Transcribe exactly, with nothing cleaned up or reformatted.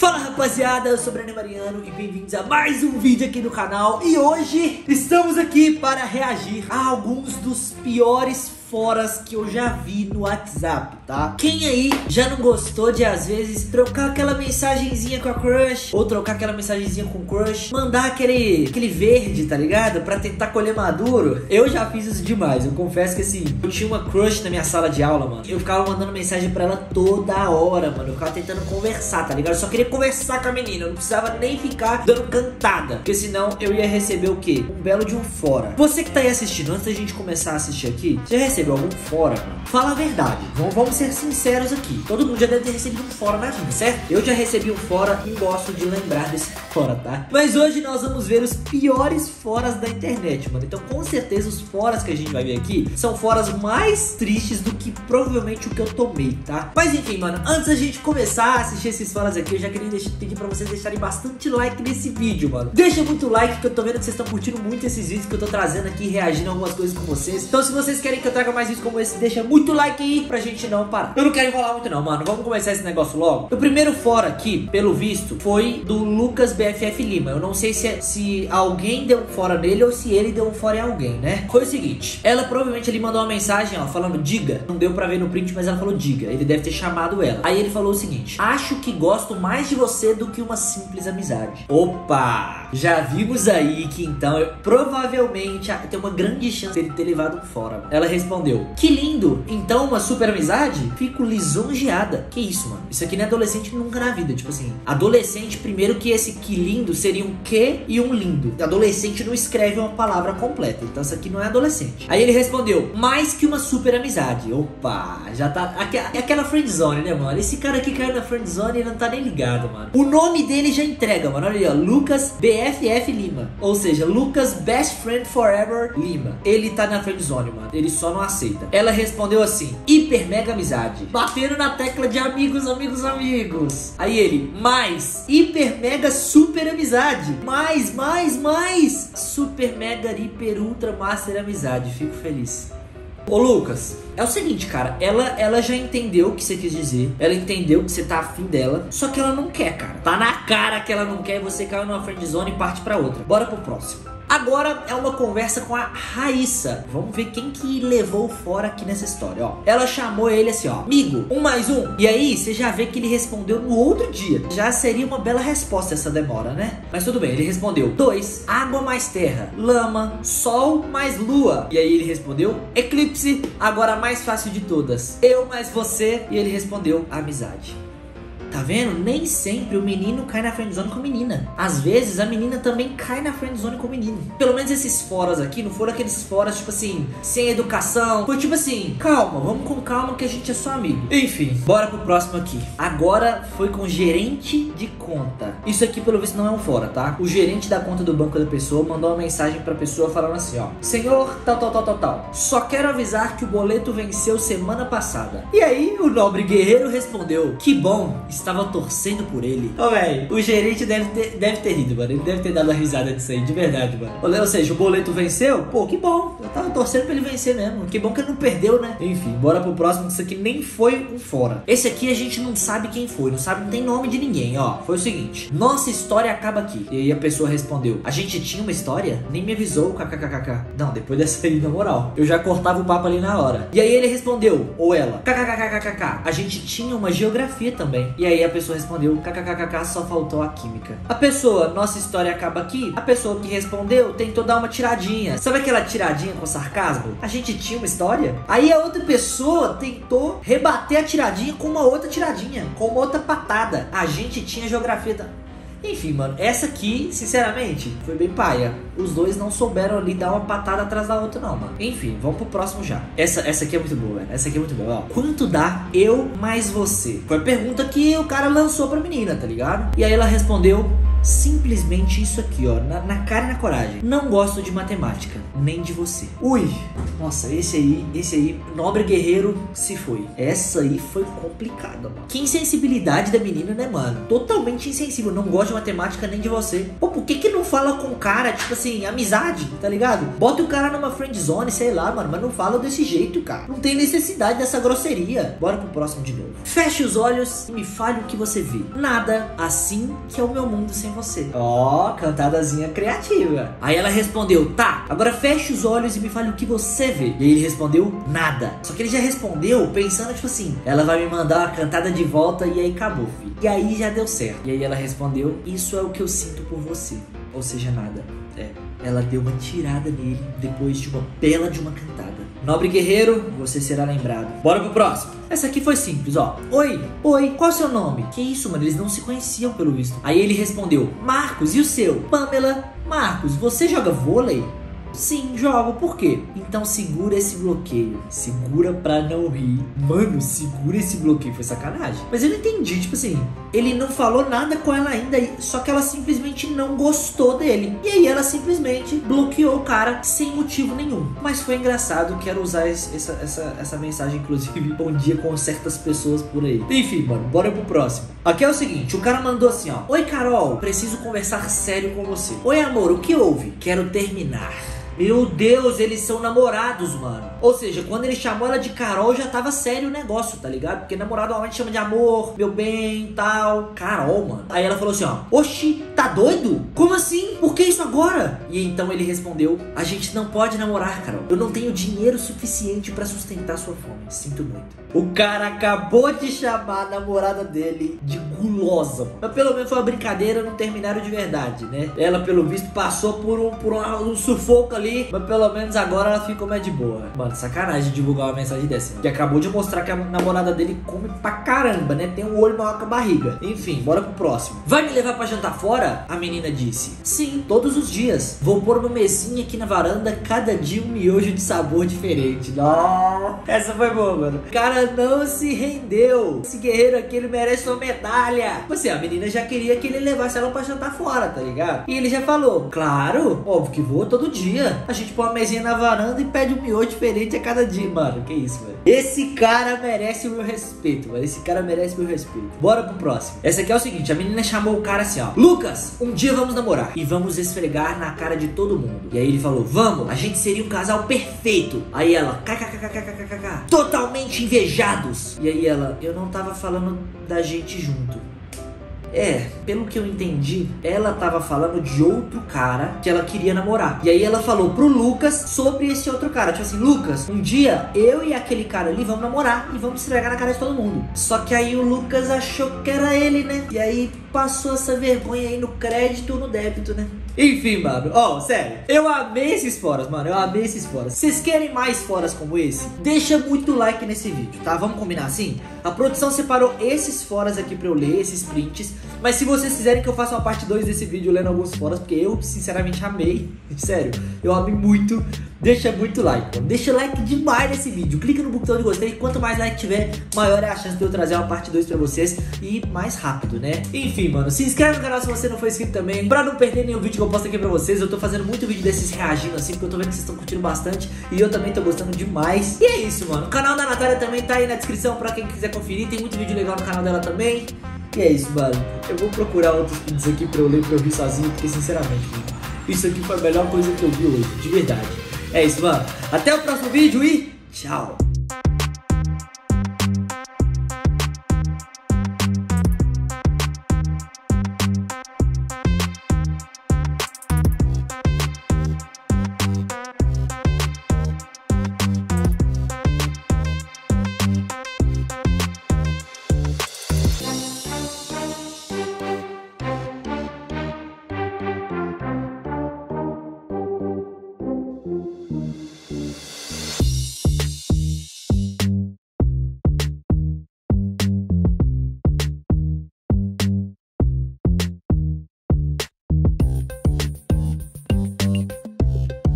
Fala rapaziada, eu sou o Breno Mariano e bem-vindos a mais um vídeo aqui no canal. E hoje estamos aqui para reagir a alguns dos piores foras que eu já vi no WhatsApp, tá? Quem aí já não gostou de às vezes trocar aquela mensagenzinha com a crush, ou trocar aquela mensagenzinha com o crush, mandar aquele, aquele verde, tá ligado? Pra tentar colher maduro? Eu já fiz isso demais, eu confesso que assim, eu tinha uma crush na minha sala de aula, mano. Eu ficava mandando mensagem pra ela toda hora, mano. Eu ficava tentando conversar, tá ligado? Eu só queria conversar com a menina, eu não precisava nem ficar dando cantada, porque senão eu ia receber o quê? Um belo de um fora. Você que tá aí assistindo, antes da gente começar a assistir aqui, você já recebeu algum fora, mano? Fala a verdade, vamos, vamos ser sinceros aqui. Todo mundo já deve ter recebido um fora na vida, certo? Eu já recebi um fora e gosto de lembrar desse fora, tá? Mas hoje nós vamos ver os piores foras da internet, mano. Então com certeza os foras que a gente vai ver aqui são foras mais tristes do que provavelmente o que eu tomei, tá? Mas enfim, mano, antes da gente começar a assistir esses foras aqui, eu já queria deixar, pedir pra vocês deixarem bastante like nesse vídeo, mano. Deixa muito like, que eu tô vendo que vocês estão curtindo muito esses vídeos que eu tô trazendo aqui, reagindo a algumas coisas com vocês. Então se vocês querem que eu traga mais vídeos como esse, deixa muito like aí pra gente não parar. Eu não quero enrolar muito não, mano. Vamos começar esse negócio logo. O primeiro fora aqui, pelo visto, foi do Lucas B F F Lima. Eu não sei se, se alguém deu um fora nele ou se ele deu um fora em alguém, né? Foi o seguinte, ela provavelmente ele mandou uma mensagem, ó, falando diga. Não deu pra ver no print, mas ela falou diga. Ele deve ter chamado ela. Aí ele falou o seguinte: acho que gosto mais de você do que uma simples amizade. Opa! Já vimos aí que então eu, provavelmente tem uma grande chance dele ter levado um fora, mano. Ela respondeu: que lindo! Então uma super amizade? Fico lisonjeada. Que isso, mano? Isso aqui não é adolescente nunca na vida. Tipo assim, adolescente, primeiro que esse que lindo seria um que e um lindo. Adolescente não escreve uma palavra completa. Então isso aqui não é adolescente. Aí ele respondeu: mais que uma super amizade. Opa, já tá... É aquela friendzone, né, mano? Esse cara aqui caiu na friendzone e ele não tá nem ligado, mano. O nome dele já entrega, mano. Olha aí, ó. Lucas B F F Lima. Ou seja, Lucas Best Friend Forever Lima. Ele tá na friendzone, mano. Ele só não aceita. Ela respondeu assim: hiper mega amizade. Bateram na tecla de amigos, amigos, amigos. Aí ele: mais hiper mega super amizade. Mais, mais, mais super mega hiper ultra master amizade. Fico feliz. Ô Lucas, é o seguinte, cara, ela, ela já entendeu o que você quis dizer. Ela entendeu que você tá afim dela, só que ela não quer, cara. Tá na cara que ela não quer e você caiu numa friendzone e parte pra outra. Bora pro próximo. Agora é uma conversa com a Raíssa. Vamos ver quem que levou fora aqui nessa história, ó. Ela chamou ele assim, ó: amigo, um mais um. E aí você já vê que ele respondeu no outro dia. Já seria uma bela resposta essa demora, né? Mas tudo bem, ele respondeu: dois, água mais terra, lama, sol mais lua. E aí ele respondeu: eclipse, agora a mais fácil de todas, eu mais você. E ele respondeu: amizade. Tá vendo? Nem sempre o menino cai na friendzone com a menina. Às vezes a menina também cai na friendzone com o menino. Pelo menos esses foras aqui não foram aqueles foras tipo assim, sem educação. Foi tipo assim, calma, vamos com calma que a gente é só amigo. Enfim, bora pro próximo aqui. Agora foi com o gerente de conta. Isso aqui pelo visto não é um fora, tá? O gerente da conta do banco da pessoa mandou uma mensagem pra pessoa falando assim, ó: senhor tal, tal, tal, tal, tal, só quero avisar que o boleto venceu semana passada. E aí o nobre guerreiro respondeu: que bom, estava torcendo por ele. Ô, velho, o gerente deve ter, deve ter rido, mano. Ele deve ter dado a risada disso aí, de verdade, mano. Ou seja, o boleto venceu? Pô, que bom. Eu tava torcendo pra ele vencer mesmo. Que bom que ele não perdeu, né? Enfim, bora pro próximo, que isso aqui nem foi um fora. Esse aqui a gente não sabe quem foi, não sabe, não tem nome de ninguém, ó. Foi o seguinte: nossa história acaba aqui. E aí a pessoa respondeu: a gente tinha uma história? Nem me avisou, kkkk. Não, depois dessa aí, na moral, eu já cortava o papo ali na hora. E aí ele respondeu, ou ela: kkkkkk, a gente tinha uma geografia também. E aí a pessoa respondeu: kkkk, só faltou a química. A pessoa: nossa história acaba aqui. A pessoa que respondeu tentou dar uma tiradinha. Sabe aquela tiradinha com sarcasmo? A gente tinha uma história? Aí a outra pessoa tentou rebater a tiradinha com uma outra tiradinha, com uma outra patada. A gente tinha geografia. Enfim, mano, essa aqui, sinceramente, foi bem paia. Os dois não souberam ali dar uma patada atrás da outra, não, mano. Enfim, vamos pro próximo já. Essa, essa aqui é muito boa, velho. Essa aqui é muito boa, ó. Quanto dá eu mais você? Foi a pergunta que o cara lançou pra menina, tá ligado? E aí ela respondeu: Simplesmente isso aqui, ó, na, na cara e na coragem. Não gosto de matemática, nem de você. Ui, nossa, esse aí, esse aí, nobre guerreiro, se foi. Essa aí foi complicada, mano. Que insensibilidade da menina, né, mano? Totalmente insensível, não gosto de matemática nem de você. Pô, por que que não fala com o cara, tipo assim, amizade, tá ligado? Bota o cara numa friend zone, sei lá, mano, mas não fala desse jeito, cara. Não tem necessidade dessa grosseria. Bora pro próximo de novo. Feche os olhos e me fale o que você vê. Nada, assim que é o meu mundo sem você. Ó, oh, cantadazinha criativa. Aí ela respondeu, tá, agora feche os olhos e me fale o que você vê. E aí ele respondeu, nada. Só que ele já respondeu pensando, tipo assim, ela vai me mandar uma cantada de volta e aí acabou, filho. E aí já deu certo. E aí ela respondeu, isso é o que eu sinto por você. Ou seja, nada. É, ela deu uma tirada nele depois de uma bela de uma cantada. Nobre guerreiro, você será lembrado. Bora pro próximo. Essa aqui foi simples, ó. Oi, oi, qual é o seu nome? Que isso, mano? Eles não se conheciam pelo visto. Aí ele respondeu, Marcos, e o seu? Pamela. Marcos, você joga vôlei? Sim, jogo. Por quê? Então segura esse bloqueio. Segura pra não rir. Mano, segura esse bloqueio. Foi sacanagem. Mas eu não entendi, tipo assim, ele não falou nada com ela ainda, só que ela simplesmente não gostou dele. E aí ela simplesmente bloqueou o cara sem motivo nenhum. Mas foi engraçado, quero usar esse, essa, essa, essa mensagem, inclusive, bom dia com certas pessoas por aí. Enfim, mano, bora pro próximo. Aqui é o seguinte, o cara mandou assim, ó. Oi, Carol, preciso conversar sério com você. Oi, amor, o que houve? Quero terminar. Meu Deus, eles são namorados, mano. Ou seja, quando ele chamou ela de Carol, já tava sério o negócio, tá ligado? Porque namorado normalmente chama de amor, meu bem, tal. Carol, mano. Aí ela falou assim, ó. Oxi, tá doido? Como assim? Por que isso agora? E então ele respondeu, a gente não pode namorar, Carol. Eu não tenho dinheiro suficiente pra sustentar sua fome. Sinto muito. O cara acabou de chamar a namorada dele de gulosa, mano. Mas pelo menos foi uma brincadeira, não terminaram de verdade, né? Ela, pelo visto, passou por um, por um, um sufoco ali, mas pelo menos agora ela ficou mais de boa. Mano, sacanagem divulgar uma mensagem dessa, mano. Que acabou de mostrar que a namorada dele come pra caramba, né? Tem um olho maior que a barriga. Enfim, bora pro próximo. Vai me levar pra jantar fora? A menina disse. Sim, todos os dias. Vou pôr uma mesinha aqui na varanda, cada dia um miojo de sabor diferente. Nossa, essa foi boa, mano. O cara não se rendeu. Esse guerreiro aqui, ele merece uma medalha. Tipo assim, a menina já queria que ele levasse ela pra jantar fora, tá ligado? E ele já falou, claro, óbvio que vou todo dia. A gente põe uma mesinha na varanda e pede um miojo diferente a cada dia, mano. Que isso, velho. Esse cara merece o meu respeito, mano. Esse cara merece o meu respeito. Bora pro próximo. Essa aqui é o seguinte, a menina chamou o cara assim, ó. Lucas, um dia vamos namorar e vamos esfregar na cara de todo mundo. E aí ele falou, vamos, a gente seria um casal perfeito. Aí ela, kkkkkkkk, totalmente invejados. E aí ela, eu não tava falando da gente junto. É, pelo que eu entendi, ela tava falando de outro cara que ela queria namorar. E aí ela falou pro Lucas sobre esse outro cara. Tipo assim, Lucas, um dia eu e aquele cara ali vamos namorar e vamos esfregar na cara de todo mundo. Só que aí o Lucas achou que era ele, né? E aí passou essa vergonha aí no crédito ou no débito, né? Enfim, mano, ó, oh, sério, eu amei esses foras, mano, eu amei esses foras. Vocês querem mais foras como esse? Deixa muito like nesse vídeo, tá? Vamos combinar assim? A produção separou esses foras aqui pra eu ler, esses prints. Mas se vocês quiserem que eu faça uma parte dois desse vídeo lendo alguns foras, porque eu, sinceramente, amei. Sério, eu amei muito. Deixa muito like, mano. Deixa like demais nesse vídeo. Clica no botão de gostei. Quanto mais like tiver, maior é a chance de eu trazer uma parte dois pra vocês. E mais rápido, né? Enfim, mano, se inscreve no canal se você não for inscrito também, pra não perder nenhum vídeo que eu posto aqui pra vocês. Eu tô fazendo muito vídeo desses reagindo assim, porque eu tô vendo que vocês estão curtindo bastante. E eu também tô gostando demais. E é isso, mano. O canal da Natália também tá aí na descrição pra quem quiser conferir. Tem muito vídeo legal no canal dela também. E é isso, mano. Eu vou procurar outros vídeos aqui pra eu ler, pra eu rir sozinho, porque sinceramente, mano, isso aqui foi a melhor coisa que eu vi hoje, de verdade. É isso, mano. Até o próximo vídeo e tchau!